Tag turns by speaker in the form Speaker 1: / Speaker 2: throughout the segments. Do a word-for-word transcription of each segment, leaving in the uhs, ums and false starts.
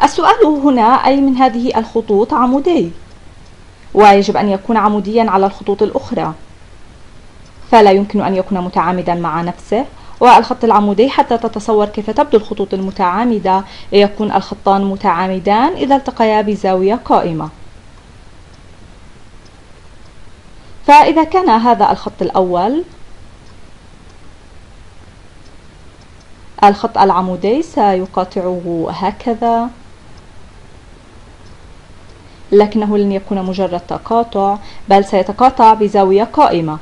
Speaker 1: السؤال هنا أي من هذه الخطوط عمودي؟ ويجب أن يكون عموديا على الخطوط الأخرى، فلا يمكن أن يكون متعامدا مع نفسه. والخط العمودي حتى تتصور كيف تبدو الخطوط المتعامدة يكون الخطان متعامدان إذا التقيا بزاوية قائمة. فإذا كان هذا الخط الأول الخط العمودي سيقاطعه هكذا، لكنه لن يكون مجرد تقاطع بل سيتقاطع بزاوية قائمة.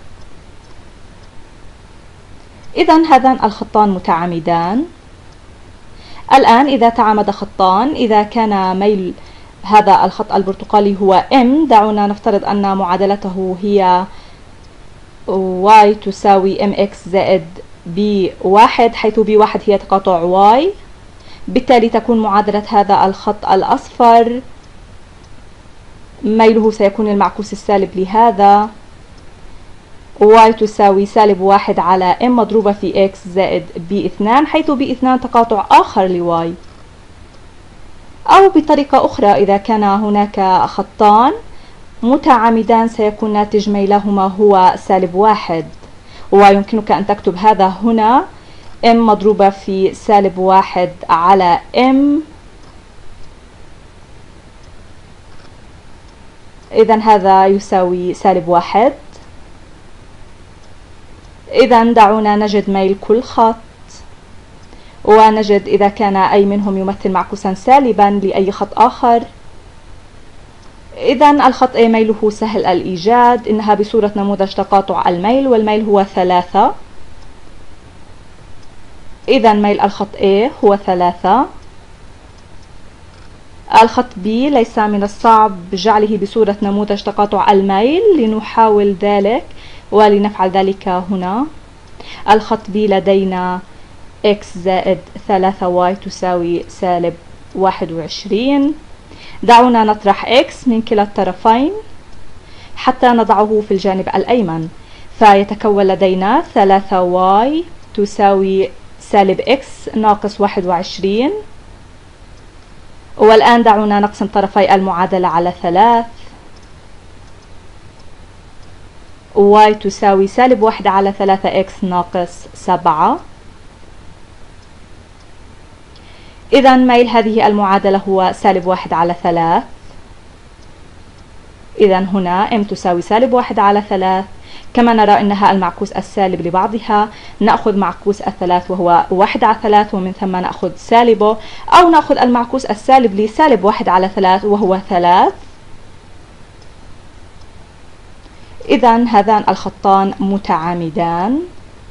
Speaker 1: إذن هذان الخطان متعامدان. الآن إذا تعامد خطان، إذا كان ميل هذا الخط البرتقالي هو M، دعونا نفترض أن معادلته هي y تساوي mx زائد b واحد، حيث b واحد هي تقاطع y. بالتالي تكون معادلة هذا الخط الأصفر ميله سيكون المعكوس السالب لهذا، y تساوي سالب واحد على m مضروبة في x زائد b اثنان، حيث b اثنان تقاطع آخر ل y. أو بطريقة أخرى، إذا كان هناك خطان متعامدان سيكون ناتج ميلهما هو سالب واحد، ويمكنك أن تكتب هذا هنا m مضروبة في سالب واحد على m. إذن هذا يساوي سالب واحد. إذن دعونا نجد ميل كل خط، ونجد إذا كان أي منهم يمثل معكوسا سالبا لأي خط آخر. إذن الخط A ميله سهل الإيجاد، إنها بصورة نموذج تقاطع الميل، والميل هو ثلاثة. إذن ميل الخط A هو ثلاثة. الخط B ليس من الصعب جعله بصورة نموذج تقاطع الميل، لنحاول ذلك ولنفعل ذلك هنا. الخط B لدينا x زائد ثلاثة y تساوي سالب واحد وعشرين. دعونا نطرح x من كلا الطرفين حتى نضعه في الجانب الأيمن، فيتكون لدينا ثلاثة y تساوي سالب x ناقص واحد وعشرين. والآن دعونا نقسم طرفي المعادلة على ثلاث. y تساوي سالب واحد على ثلاثة x ناقص سبعة. إذن ميل هذه المعادلة هو سالب واحد على ثلاث. إذن هنا m تساوي سالب واحد على ثلاث. كما نرى إنها المعكوس السالب لبعضها، نأخذ معكوس الثلاث وهو واحد على ثلاث، ومن ثم نأخذ سالبه، أو نأخذ المعكوس السالب لسالب واحد على ثلاث وهو ثلاث. إذن هذان الخطان متعامدان،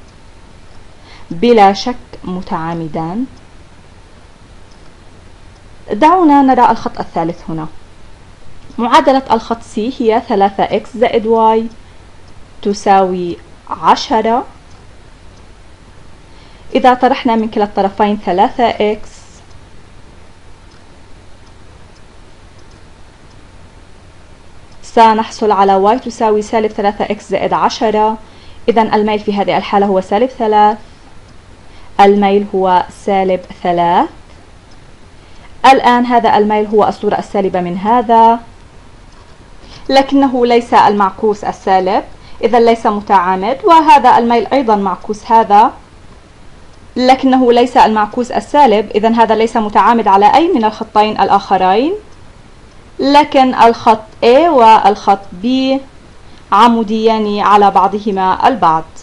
Speaker 1: بلا شك متعامدان. دعونا نرى الخط الثالث هنا. معادلة الخط C هي ثلاثة x زائد y تساوي عشرة. إذا طرحنا من كلا الطرفين ثلاثة x سنحصل على y تساوي سالب ثلاثة x زائد عشرة. إذن الميل في هذه الحالة هو سالب ثلاث، الميل هو سالب ثلاث. الآن هذا الميل هو الصورة السالبة من هذا، لكنه ليس المعكوس السالب، إذا ليس متعامد. وهذا الميل أيضا معكوس هذا، لكنه ليس المعكوس السالب، إذا هذا ليس متعامد على أي من الخطين الآخرين. لكن الخط A والخط B عموديان على بعضهما البعض.